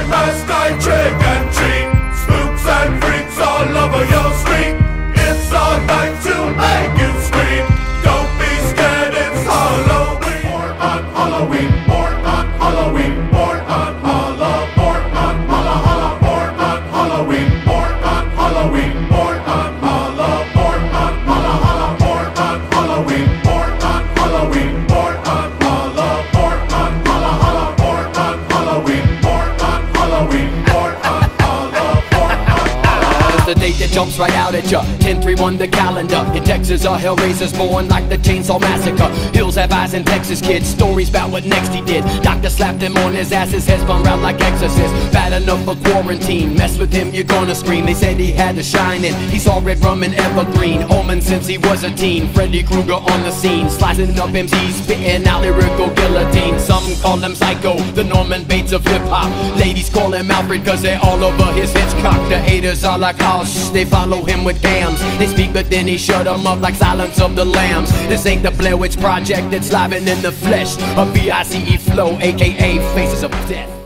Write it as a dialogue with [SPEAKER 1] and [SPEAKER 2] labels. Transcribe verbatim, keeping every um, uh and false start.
[SPEAKER 1] last night, trick and treat. Spooks and freaks all over your street. It's our night to make you scream. Don't be scared, it's Halloween. Born on Halloween, born on Halloween, born on Halloween, born on Halloween, born on Halloween, born on Halloween, born on Halloween, born on Halloween, born on Halloween, born on Halloween, born on Halloween, born on Halloween, born on Halloween, born on Halloween, born on Halloween.
[SPEAKER 2] The date that jumps right out at ya, ten three one the calendar. In Texas a hellraiser's born like the Chainsaw Massacre. Hills have eyes in Texas, kids. Stories about what next he did. Doctor slapped him on his ass, his head spun round like Exorcist. Bad enough for quarantine, mess with him you're gonna scream. They said he had a shine in, he saw red rum and evergreen. Omen since he was a teen, Freddy Krueger on the scene. Slicing up M Cs, spitting out lyrical guillotine. Some call him Psycho, the Norman Bates of hip-hop. Ladies call him Alfred cause they're all over his Hitchcock. The haters are like, oh shh, they follow him with gams. They speak but then he shut them up like Silence of the Lambs. This ain't the Blair Witch Project, it's live and in the flesh. A V I C E flow, aka Faces of Death.